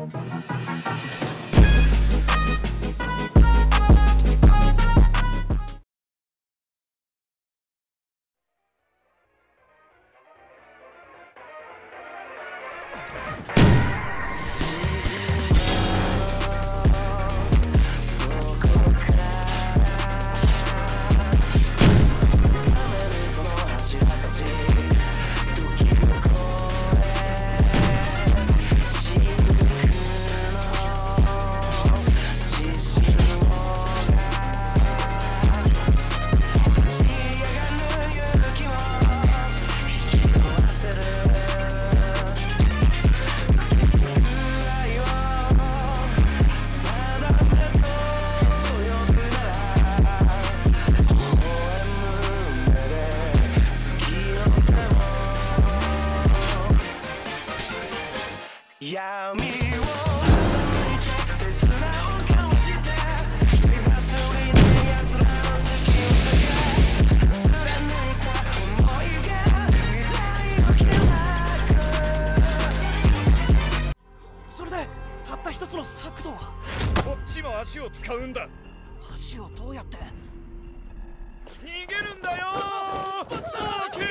足を使うんだ。足をどうやって逃げるんだよー。さあキー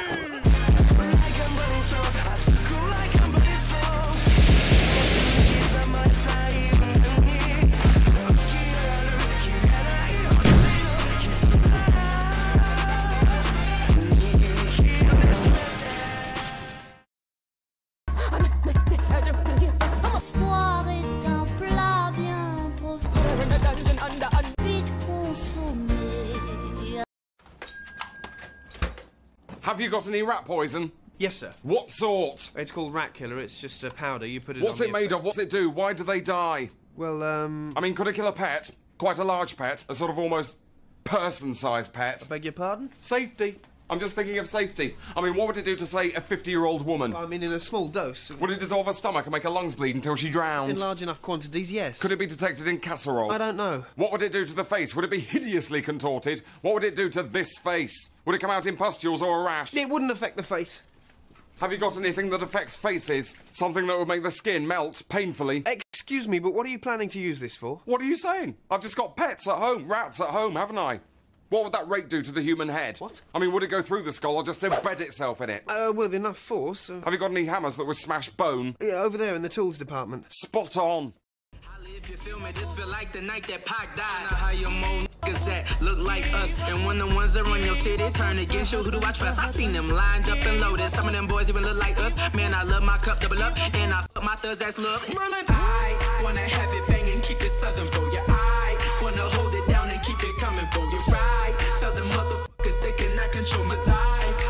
Have you got any rat poison? Yes, sir. What sort? It's called rat killer. It's just a powder. You put it What's on it made of? What's it do? Why do they die? Well, I mean, could it kill a pet? Quite a large pet? A sort of almost person-sized pet? I beg your pardon? Safety. I'm just thinking of safety. I mean, what would it do to, say, a 50-year-old woman? I mean, in a small dose. Would it dissolve her stomach and make her lungs bleed until she drowned? In large enough quantities, yes. Could it be detected in casserole? I don't know. What would it do to the face? Would it be hideously contorted? What would it do to this face? Would it come out in pustules or a rash? It wouldn't affect the face. Have you got anything that affects faces? Something that would make the skin melt painfully? Excuse me, but what are you planning to use this for? What are you saying? I've just got pets at home, rats at home, haven't I? What would that rake do to the human head? What? I mean, would it go through the skull or just embed itself in it? With enough force. Have you got any hammers that would smash bone? Yeah, over there in the tools department. Spot on. If you feel me, this feel like the night that Pac died. How your more niggas that look like us, and when the ones that run your city turn against you, who do I trust? I seen them lined up and loaded. Some of them boys even look like us. Man, I love my cup double up, and I fuck my thugs ass love. I wanna have it banging, keep it southern for you. I wanna hold it down and keep it coming for you. Right? Tell them motherfuckers they cannot control my life.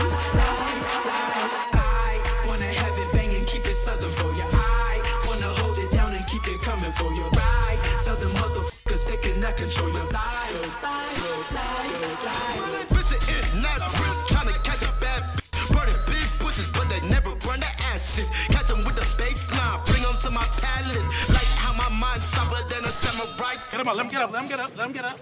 I wanna have it banging, keep it southern for you. I wanna hold it down and keep it coming for you. Right? Tell them motherfuckers they cannot control your life. Visit in Nazareth, trying to catch a bad bitch. Burning big bushes, but they never burn the ashes. Catch them with the baseline, bring them to my palace. Like how my mind's sharper than a samurai. Get him up, let him get up, let him get up, let him get up.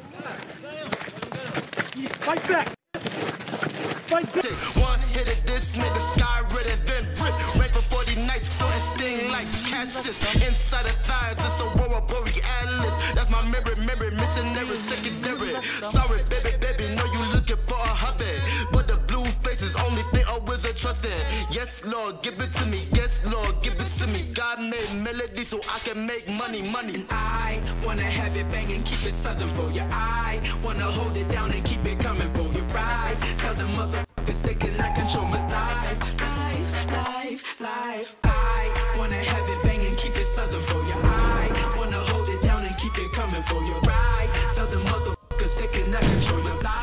Fight back! Fight back! One hit of this, made the sky redder than rip. Rain for 40 nights, throw this thing like cashes. Inside the thighs, it's Aurora Borealis. That's my mirror, missionary, secondary. Sorry, baby, know you looking for a hubby. But the blue face is only thing a wizard trusting. Yes, Lord, give it to me. Yes, Lord, give it to me. God made melody so I can make money. And I wanna have it banging, keep it southern for you. I wanna hold it down and keep it coming for you. Right? Tell them motherfuckers they cannot control my life. I wanna have it banging, keep it southern for you. I wanna hold it down and keep it coming for you. Right? Tell them motherfuckers they cannot control your life.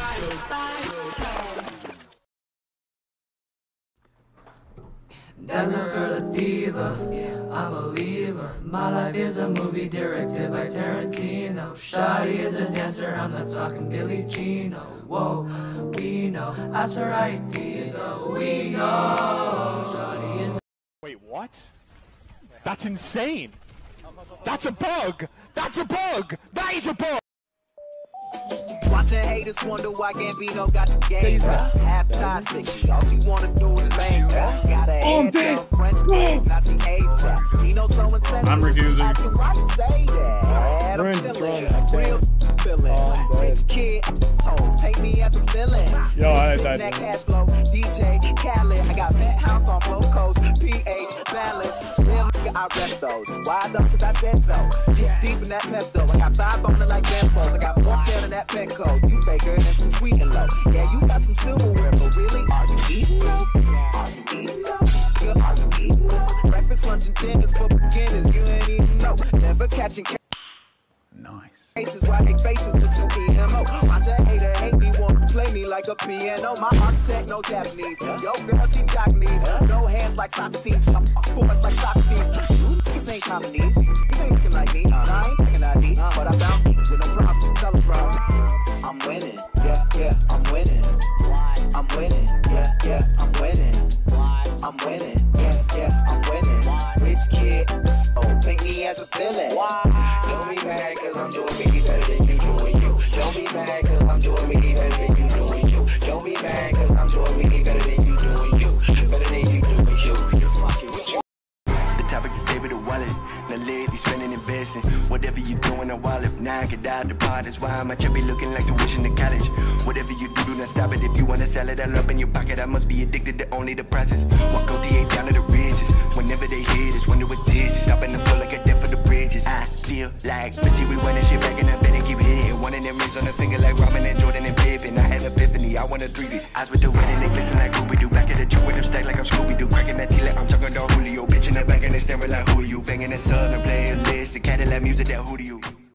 Damn that girl a diva, yeah, I'm a believer. My life is a movie directed by Tarantino. Shawty is a dancer, I'm not talking Billie Jean. Whoa, we know, that's her IDs, though we know. Shawty is. Wait, what? That's insane! That's a bug! That's a bug! That is a bug! Watch Watching haters wonder why Gambino got the game. Half-time thicky, all she wanna do is bang. Got a head down, French brains, now she ASAP. You know someone said I'm recusing. why you say that? I'm chillin', real feelin'. Rich kid, told, pay me as a villain. Yo, I that cash flow, DJ Khaled. I got penthouse on Flow Coast, PH, balance. Real nigga, I rep those. Why though? Cause I said so. Get deep in that Pepto. I got 5 on it like Bambos. I got 410 in that Petco. You faker and some sweet and low. Yeah, you got some silverware, but really, are you eating though? Are you eating though? Yeah, are you eating though? Breakfast, lunch, and dinners for beginners. You ain't even know. Never catching Nice. faces why they faces look so emo. Watch a hater hate me, want to play me like a piano. My architect, no Japanese. Yo, girl, she Japanese. No hands like Socrates. I'm boys like Socrates. You niggas ain't comedies. You ain't looking like me. I ain't checking ID, but I bounce with no problem. Tell a bro, I'm winning. Yeah, yeah, I'm winning. I'm winning. Yeah, yeah, I'm winning. I'm winning. Yeah, yeah, I'm winning. Rich kid, oh, paint me as a villain. Don't be mad cause I'm doing me better than you doing you. Don't be mad cause I'm doing me better than you doing you. Don't be mad cause I'm doing me better than you doing you. Better than you doing you. You're fucking with you. The topic today with the wallet. Now lady spending investing. Whatever you doing, a wallet. Now I get out the pot. That's why my chubby looking like tuition to college. Whatever you do not stop it. If you wanna sell it all up in your pocket, I must be addicted to only the process. Walk OTA down to the ridges. Whenever they hit us, wonder what this is. Stopping the floor like a death for the bridges. I feel like Missy, we running shit back and I better keep hitting. One of them rings on the finger like Robin and Jordan and Pippen. I had an epiphany, I wanna 3D. Eyes with the red and they glisten like Ruby-Doo. Back at the truck with them stack like I'm Scooby-Doo. Cracking that tea like I'm talking to Julio. Bitch in the bank and they staring like who are you? Banging that southern playlist. The Cadillac music that who do you?